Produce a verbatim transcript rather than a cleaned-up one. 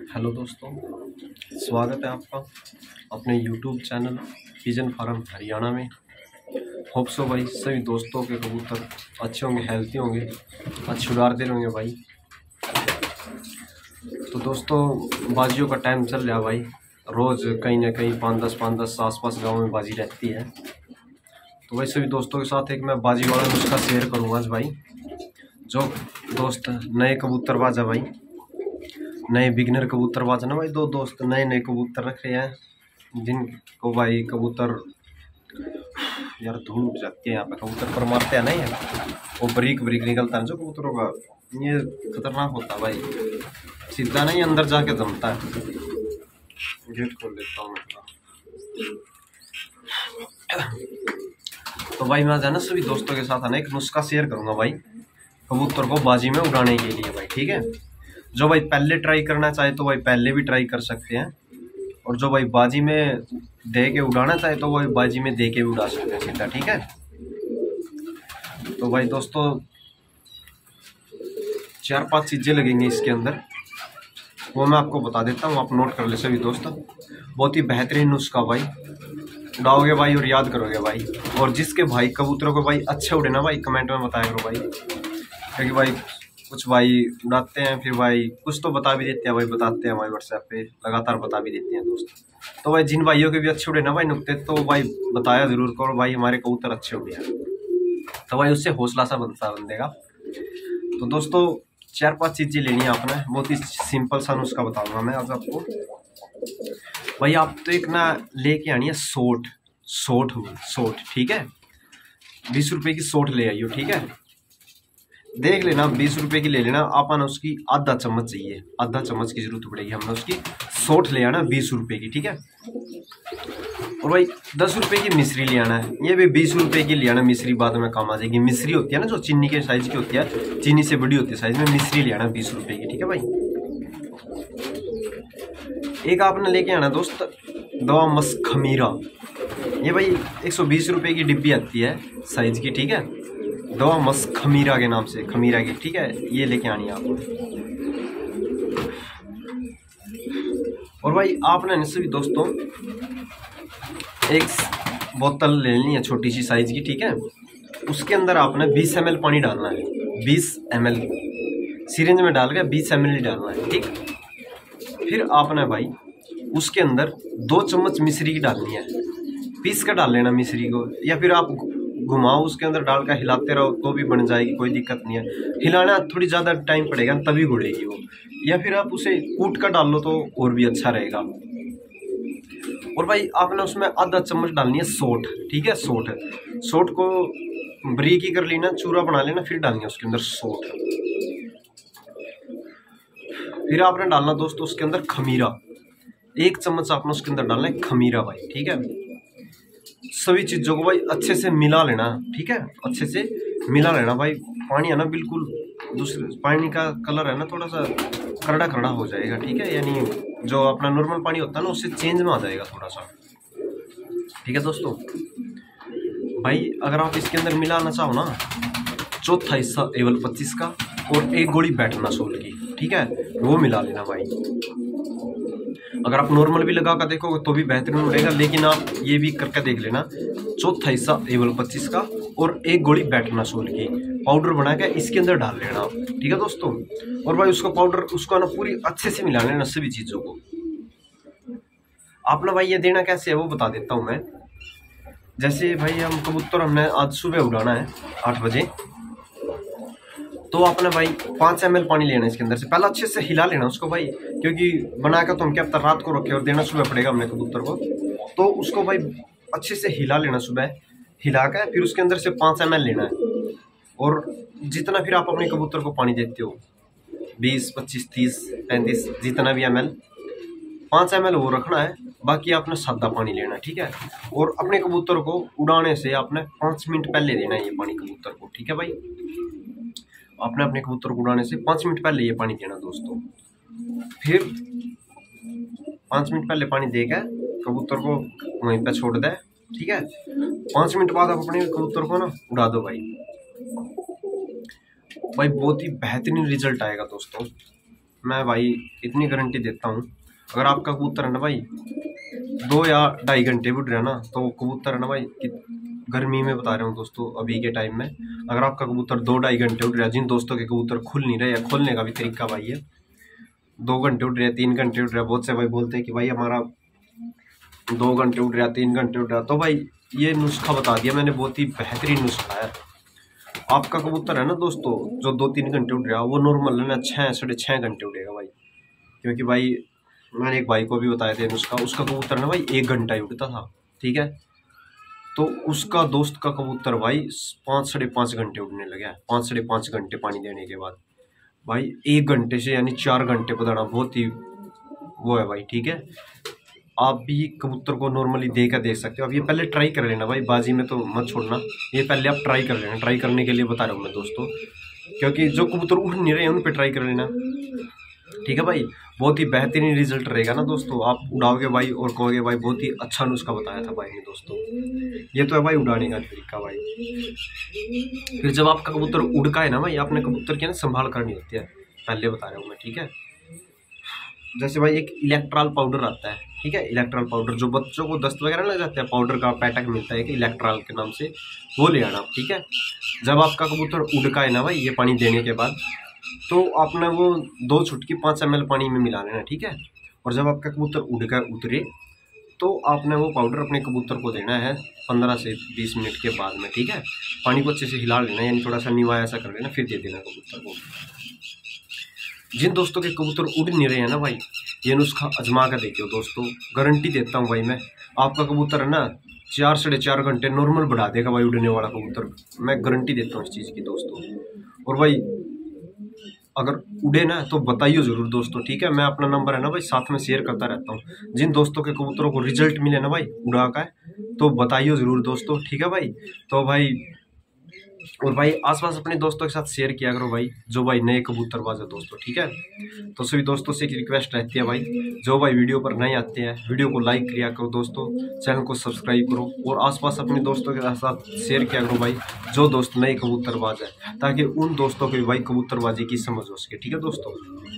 Hello दोस्तों, स्वागत है आपका अपने YouTube channel pigeon farm Haryana में। होप सो भाई सभी दोस्तों के कबूतर अच्छे होंगे, हेल्थी होंगे, अच्छे उड़ाते होंगे भाई। तो दोस्तों बाजियों का टाइम चल रहा भाई, रोज़ कहीं ना कहीं पाँच दस पाँच दस आस पास गाँव में बाजी रहती है। तो भाई सभी दोस्तों के साथ एक मैं बाजी वाला नुस्खा शेयर करूँगा आज भाई। जो दोस्त नए कबूतरबाज है भाई, नए बिगनर कबूतरबाज ना भाई, दो दोस्त नए नए कबूतर रख रहे हैं जिनको भाई कबूतर यार धूल उठ जाती है यहाँ पे, कबूतर पर मारते हैं ना यार, वो बरीक बरीक निकलता है जो कबूतरों का, ये खतरनाक होता है भाई, सीधा नहीं अंदर जाके जमता है। गेट खोल लेता हूँ मैं। तो भाई मैं आज है ना सभी दोस्तों के साथ है ना एक नुस्खा शेयर करूंगा भाई, कबूतर को बाजी में उड़ाने के लिए भाई, ठीक है। जो भाई पहले ट्राई करना चाहे तो भाई पहले भी ट्राई कर सकते हैं, और जो भाई बाजी में दे के उड़ाना चाहे तो भाई बाजी में दे के भी उड़ा सकते हैं सीधा, ठीक है। तो भाई दोस्तों चार पांच चीज़ें लगेंगी इसके अंदर, वो मैं आपको बता देता हूँ, आप नोट कर ले सभी दोस्तों। बहुत ही बेहतरीन नुस्खा भाई, उड़ाओगे भाई और याद करोगे भाई। और जिसके भाई कबूतरों को भाई अच्छे उड़े ना भाई कमेंट में बताया करो भाई, क्योंकि भाई कुछ भाई उड़ाते हैं फिर भाई कुछ तो बता भी देते हैं भाई, बताते हैं भाई व्हाट्सएप पे लगातार बता भी देते हैं दोस्त। तो भाई जिन भाइयों के भी अच्छे उड़े ना भाई नुकते, तो भाई बताया जरूर करो भाई हमारे कबूतर अच्छे उड़े हैं, तो भाई उससे हौसला सा बनता बंदेगा। तो दोस्तों चार पांच चीजें लेनी है आपने, बहुत ही सिंपल सा नुस्खा बताऊंगा मैं आज आपको भाई। आप तो एक ना लेके आनी है सोट, सोट हो सोट, ठीक है। बीस रुपए की सोट ले आइयो, ठीक है। देख लेना बीस रुपए की ले लेना, आपने उसकी आधा चम्मच चाहिए, आधा चम्मच की जरूरत पड़ेगी, हमने उसकी सोट ले आना बीस रुपए की, ठीक है। और भाई दस रुपए की मिश्री ले आना है, ये भी बीस रुपए की ले आना, मिश्री बाद में काम आ जाएगी। मिश्री होती है ना जो चीनी के साइज की होती है, चीनी से बड़ी होती है साइज में, मिश्री ले आना बीस रुपए की, ठीक है भाई। एक आपने लेके आना दोस्त दवा मस्क खमीरा, ये भाई एक सौ बीस रुपए की डिब्बी आती है साइज की, ठीक है। दवा मस्क खमीरा के नाम से, खमीरा की, ठीक है, ये लेके आनी है आपको। और भाई आपने सभी दोस्तों एक बोतल ले लेनी है छोटी सी साइज की, ठीक है। उसके अंदर आपने बीस एम एल पानी डालना है, बीस एम एल सिरिंज में डाल के बीस एम एल ही डालना है, ठीक। फिर आपने भाई उसके अंदर दो चम्मच मिश्री की डालनी है, पीस कर डाल लेना मिश्री को, या फिर आप घुमाओ उसके अंदर डाल कर हिलाते रहो तो भी बन जाएगी, कोई दिक्कत नहीं है। हिलाना थोड़ी ज़्यादा टाइम पड़ेगा तभी घुलेगी वो, या फिर आप उसे कूट कर डाल लो तो और भी अच्छा रहेगा। और भाई आपने उसमें आधा चम्मच डालनी है सोट, ठीक है। सोट सोट को ब्रीक ही कर लेना, चूरा बना लेना, फिर डालनी है उसके अंदर सोट। फिर आपने डालना दोस्तों उसके अंदर खमीरा, एक चम्मच आपने उसके अंदर डालना है खमीरा भाई, ठीक है। सभी चीज़ों को भाई अच्छे से मिला लेना, ठीक है, अच्छे से मिला लेना भाई। पानी है ना बिल्कुल दूसरे, पानी का कलर है ना थोड़ा सा करड़ा करड़ा हो जाएगा, ठीक है, यानी जो अपना नॉर्मल पानी होता है ना उससे चेंज में आ जाएगा थोड़ा सा, ठीक है दोस्तों। भाई अगर आप इसके अंदर मिलाना चाहो ना, चौथा हिस्सा एवल पच्चीस का और एक गोली बैठना सोल की, ठीक है, वो मिला लेना भाई। अगर आप नॉर्मल भी लगा कर देखोगे तो भी बेहतरीन उड़ेगा, लेकिन आप ये भी करके देख लेना, चौथा हिस्सा एवल पच्चीस का और एक गोली बैठना सोल की पाउडर बना के इसके अंदर डाल लेना, ठीक है दोस्तों। और भाई उसका पाउडर उसको ना पूरी अच्छे से मिला लेना सभी चीज़ों को। आपने भाई ये देना कैसे है वो बता देता हूँ मैं। जैसे भाई हम कबूतर हमने आज सुबह उड़ाना है आठ बजे, तो आपने भाई पाँच एम एल पानी लेना इसके अंदर से, पहले अच्छे से हिला लेना उसको भाई, क्योंकि बना कर तो हम क्या पता रात को रखे और देना सुबह पड़ेगा हमने कबूतर को, तो उसको भाई अच्छे से हिला लेना सुबह, हिला कर फिर उसके अंदर से पाँच एम एल लेना है। और जितना फिर आप अपने कबूतर को पानी देते हो, बीस पच्चीस तीस पैंतीस जितना भी एम एल, पाँच एम एल वो रखना है, बाकी आपने सादा पानी लेना है, ठीक है। और अपने कबूतर को उड़ाने से आपने पाँच मिनट पहले देना है ये पानी कबूतर को, ठीक है भाई। आपने अपने कबूतर को उड़ाने से पाँच मिनट पहले ये पानी देना दोस्तों। फिर पाँच मिनट पहले पानी देकर कबूतर को वहीं पे छोड़ दे, ठीक है। पाँच मिनट बाद आप अपने कबूतर को ना उड़ा दो भाई, भाई बहुत ही बेहतरीन रिजल्ट आएगा दोस्तों। मैं भाई इतनी गारंटी देता हूँ, अगर आपका कबूतर है ना भाई दो या ढाई घंटे भी उड़ रहा ना, तो वो कबूतर है ना भाई, गर्मी में बता रहा हूँ दोस्तों, अभी के टाइम में अगर आपका कबूतर दो ढाई घंटे उड़ रहा है, जिन दोस्तों के कबूतर खुल नहीं रहे, या खोलने का भी तरीका भाई है, दो घंटे उड़ रहे हैं, तीन घंटे उड़ रहे हैं, बहुत से भाई बोलते हैं कि भाई हमारा दो घंटे उड़ रहा है, तीन घंटे उड़ रहा है, तो भाई ये नुस्खा बता दिया मैंने, बहुत ही बेहतरीन नुस्खा है। आपका कबूतर है ना दोस्तों जो दो तीन घंटे उड़ रहा है, वो नॉर्मल है ना छः साढ़े छः घंटे उड़ेगा भाई, क्योंकि भाई मैंने एक भाई को भी बताया था नुस्खा, उसका कबूतर ना भाई एक घंटा ही उड़ता था, ठीक है, तो उसका दोस्त का कबूतर भाई पाँच साढ़े पाँच घंटे उड़ने लगा, पाँच साढ़े पाँच घंटे पानी देने के बाद भाई एक घंटे से यानी चार घंटे पधाना बहुत ही वो है भाई, ठीक है। आप भी कबूतर को नॉर्मली देख कर देख सकते हो। अब ये पहले ट्राई कर लेना भाई, बाजी में तो मत छोड़ना, ये पहले आप ट्राई कर लेना, ट्राई करने के लिए बता रहा हूँ मैं दोस्तों, क्योंकि जो कबूतर उड़ नहीं रहे हैं उन पर ट्राई कर लेना, ठीक है भाई। बहुत ही बेहतरीन रिजल्ट रहेगा ना दोस्तों, आप उड़ाओगे भाई और कहोगे भाई बहुत ही अच्छा नुस्खा बताया था भाई ने दोस्तों। ये तो है भाई उड़ाने का तरीका भाई। फिर जब आपका कबूतर उड़का है ना भाई, आपने कबूतर की ना संभाल करनी होती है, पहले बता रहा हूँ मैं, ठीक है। जैसे भाई एक इलेक्ट्रॉल पाउडर आता है, ठीक है, इलेक्ट्रॉल पाउडर जो बच्चों को दस्त वगैरह लग जाते हैं, पाउडर का पैटक मिलता है कि इलेक्ट्रॉल के नाम से, वो ले आना, ठीक है। जब आपका कबूतर उड़का है ना भाई, ये पानी देने के बाद, तो आपने वो दो छुटकी पाँच एम एल पानी में मिला लेना, ठीक है। और जब आपका कबूतर उड़कर उतरे तो आपने वो पाउडर अपने कबूतर को देना है पंद्रह से बीस मिनट के बाद में, ठीक है। पानी को अच्छे से हिला लेना, यानी थोड़ा सा निवाया ऐसा कर लेना, फिर दे देना कबूतर को। जिन दोस्तों के कबूतर उड़ नहीं रहे हैं ना भाई, ये नुस्खा आजमा कर देखियो दोस्तों, गारंटी देता हूँ भाई मैं। आपका कबूतर है ना चार साढ़े चार घंटे नॉर्मल बढ़ा देगा भाई उड़ने वाला कबूतर, मैं गारंटी देता हूँ इस चीज़ की दोस्तों। और भाई अगर उड़े ना तो बताइए ज़रूर दोस्तों, ठीक है। मैं अपना नंबर है ना भाई साथ में शेयर करता रहता हूँ। जिन दोस्तों के कबूतरों को रिजल्ट मिले ना भाई उड़ा का, तो बताइए ज़रूर दोस्तों, ठीक है भाई। तो भाई और भाई आसपास अपने दोस्तों के साथ शेयर किया करो भाई, जो भाई नए कबूतरबाज है दोस्तों, ठीक है। तो सभी दोस्तों से एक रिक्वेस्ट रहती है भाई, जो भाई वीडियो पर नए आते हैं वीडियो को लाइक किया करो दोस्तों, चैनल को सब्सक्राइब करो, और आसपास अपने दोस्तों के साथ शेयर किया करो भाई, जो दोस्त नए कबूतरबाज है, ताकि उन दोस्तों को भी भाई कबूतरबाजी की समझ हो सके, ठीक है दोस्तों।